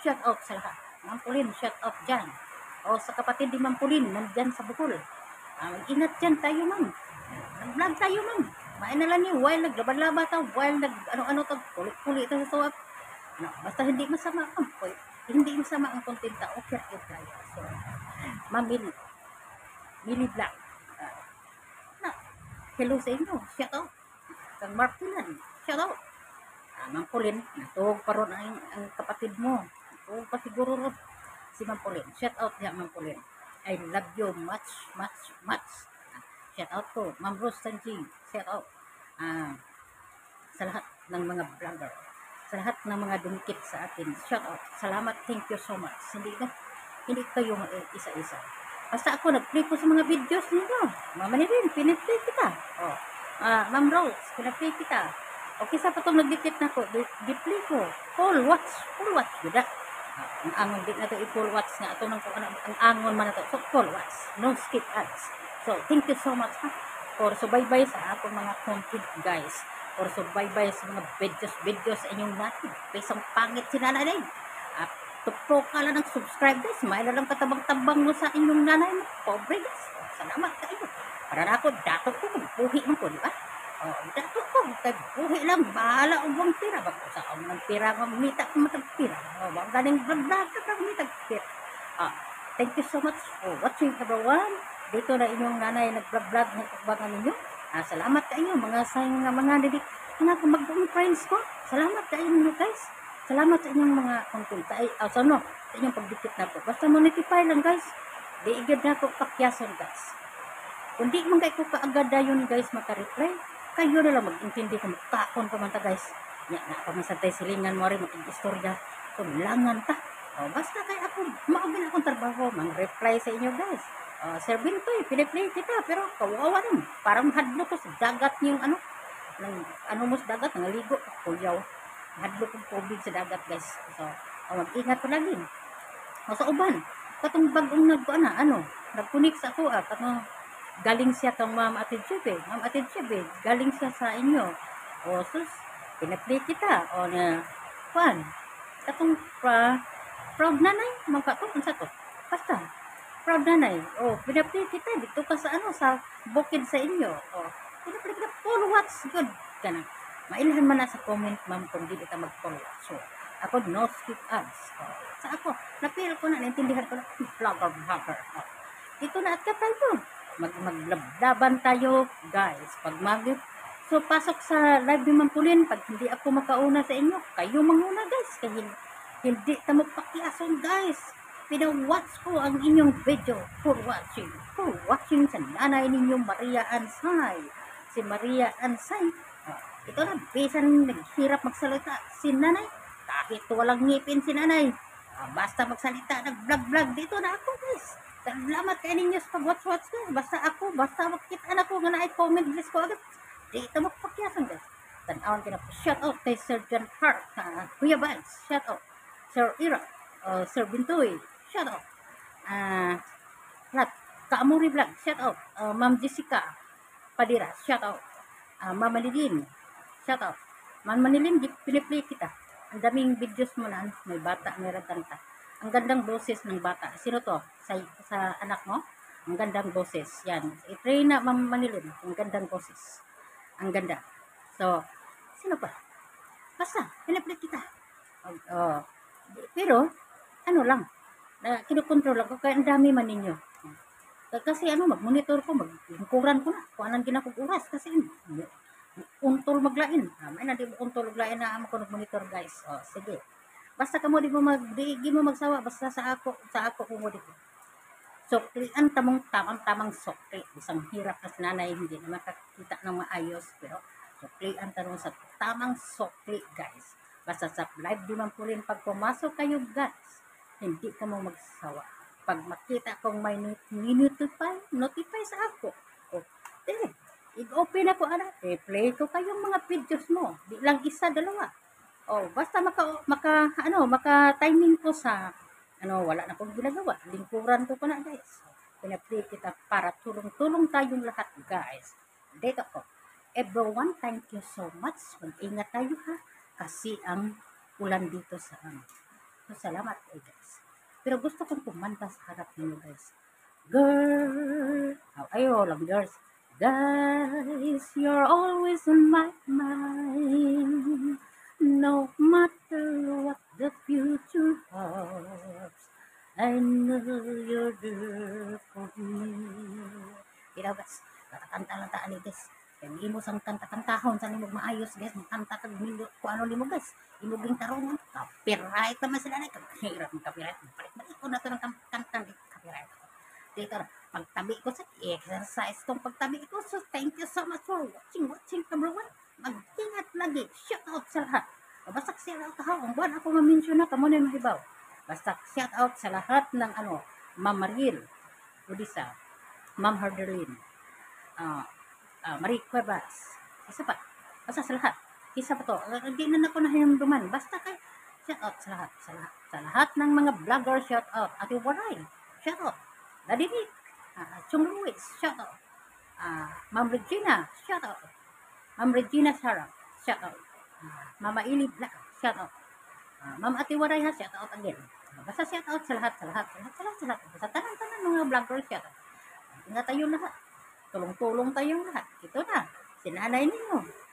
shout out sa lahat. Ma'am Pauline, shout out dyan. O sa kapatid ni Ma'am Pauline, nandyan sa Bukol. Mag-ingat dyan tayo, ma'am. Nag-vlog tayo, ma'am. Main na lang niyo, while naglaban-laba ta, while ano-ano ta, kulit-kulit ta sa tuwag. No, basta hindi masama ang hindi masama ang content ta, okay tayo. So, Ma'am Mili Vlog. Na, hello sa inyo, shout out. Kang Martinan, shout out. Ma'am Pauline, natuog pa ron ang kapatid mo. Natuog pa siguro ron si Ma'am Pauline. Shout out niya, Ma'am Pauline. I love you much, much, much. Shout out ko, Ma'am Rose Sanjing. Shout out sa lahat ng mga vlogger. Sa lahat ng mga dumikit sa atin. Shout out. Salamat, thank you so much. Hindi kayo isa-isa. Basta ako nag-play ko sa mga videos ninyo. Mama ni rin, piniplay kita. Ma'am Rose, piniplay kita. Okay, sa patong nagdikit na ko, di-play ko. Full watch. Yuda. Ang angon din na to, i-full watch nga. Ito nang ang angon man na to. So, full watch. No skip ads. So, thank you so much for subaybay sa akong mga content, guys. For subaybay sa mga videos sa inyong natin. Pesang pangit si nanay din. Tupro ka lang ng subscribe, guys. May lang katabang-tabang mo sa inyong nanay mo. Pobre, guys. Salamat sa inyo. Para na ako, dato ko, buhi mo ko, di ba? Dato ko, kay buhi lang, bahala ang buwang pira. Bago sa ang ng pira, mamita ko matagpira. Bang galing vlog ka matag pira. Thank you so much for watching, everyone. Dito na inyong nanay nag-vlog ng pagbangan ninyo. Salamat sa inyo, mga didik na mag-buong friends ko. Salamat sa inyo, guys. Salamat sa inyong mga content. Sa inyong pagdikit na po. Basta monetify lang, guys. Di igad na po pakyason, guys. Kung di man kayo kaagad na yun, guys, maka-reply, kayo na lang mag-intindi kung magkakon pa man ta, guys. Yan na, pamasantay silingan mo rin, mag-istorya, kumlangan ta. Basta kayo ako, maugin akong trabaho, mag-reply sa inyo, guys. Sir Bintoy, piniplay kita, pero kawawa rin. Parang hadlo ko sa dagat yung mo sa dagat, nangaligo, kuyaw. Hadlo kong tubig sa dagat, guys. So, mag-ingat ko lagi. Sa uban, katong bagong nagkunik sa ako, galing siya kang Ma'am Ate Chebe. Ma'am Ate Chebe, galing siya sa inyo. Sus, pinaplay kita. Katong proud nanay, magkatong sa to. Basta, proud nanay. Pinaplay kita, dito ka sa bukid sa inyo. Pinaplay kita, full watch, good. Ganun. Mailhan man na sa comment, ma'am, kung di kita mag-follow. So, ako, no skip ads. Sa ako, napil ko na, naintindihan ko na, vlogger. Dito na at kapay po. Maglaban tayo, guys. So, pasok sa live ni Ma'am Pauline, pag hindi ako makauna sa inyo, kayo manguna, guys. Kaya hindi ta magpakiason, guys. Pina-watch ko ang inyong video. For watching sa nanay ninyong Maria Ansay. Si Maria Ansay. Ito na, bisan naghirap magsalita si nanay. Kahit walang ngipin si nanay. Basta magsalita, nag-vlog. Dito na ako, guys. Salamat kayo ninyo sa pag-watch, guys. Basta makita na ko nga na-comment, guys ko agad. Dito magpakyasan, guys. Tanawan ka na po. Shout out kay Sir John Hart. Kuya Vance, shout out. Sir Ira, Sir Bintoy, shout out. Kaamuri Vlog, shout out. Ma'am Jessica Padira, shout out. Mama Lidin, shout out. Mama Lidin, piniplay kita. Ang daming videos mo na, may bata, may kanta. Ang gandang boses ng bata. Sino to? Sa anak mo? Ang gandang boses. Yan. I-try na, Mama Manilin. Ang gandang boses. Ang ganda. So, sino pa? Basta, piniplay kita. Pero, kinukontrol ako. Kaya ang dami man ninyo. Kasi mag-monitor ko, mag-lingkuran ko na. Kung anong ginakong oras. Kasi, untol maglain. May na di mo untol maglain na ako nag-monitor, guys. Sige. Basta kamo di mo magsawa. Basta sa ako kung di ko. Suklian tamang sukli. Isang hirap na nanay, hindi na makakita ng maayos. Pero, suklian tanong sa tamang sukli, guys. Basta sa live di Ma'am Pauline, pag pumasok kayo, guys, hindi ka mo magsawa. Pag makita kong may notify sa ako, i-open ako, i-play ko kayong mga videos mo. Di lang isa, dalawa. Basta maka-timing ko sa, wala na kong ginagawa. Lingkuran ko na, guys. Pina-play kita para tulong-tulong tayong lahat, guys. Dito ko. Everyone, thank you so much. Mag-ingat tayo, ha. Kasi ang ulan dito sa So, salamat eh, guys. Pero gusto kong kumanta sa harap ninyo guys. Girl, ayo lang girls. Guys, you're always on my mind. No matter what the future holds, I know you're there for me. Kira guys, katakanta lang taan ni guys. Kaya imo sang kanta-kantahon sa nimog maayos guys, makanta kag mindo ko ano nimo guys. Imo ging tarungan, copyright naman sila na hirap ng copyright. Balik ko na to ng kantang copyright. Dito pagtabi ko sa exercise tong pagtabi ko. So thank you so much for watching everyone. Mag-ingat lagi. Shout out sa lahat. Basta shout out ha. Ang buwan ako ma-mention na kamo na mahibaw. Basta shout out sa lahat ng ano, Ma'am Maril, Odisa, Ma'am Harderlin, Marie Cuevas. Isa pa. Basta sa lahat. Isa pa to. Hindi na ako nahinumduman. Basta kay shout out sa lahat. Sa lahat ng mga vlogger shout out. Ate Waray, shout out. Daddy Nick, Chung Luis, shout out. Ma'am Regina, shout out. Ma'am Regina Sarah, shout out. Mama Ili Black, shout out. Ma'am Ate Waray ha, shout out again. Basta shout out sa lahat. Basta tanan mga vlogger shout out. Ingat tayong lahat. Tulong-tulong tayong lahat. Ito na, sinanay ninyo.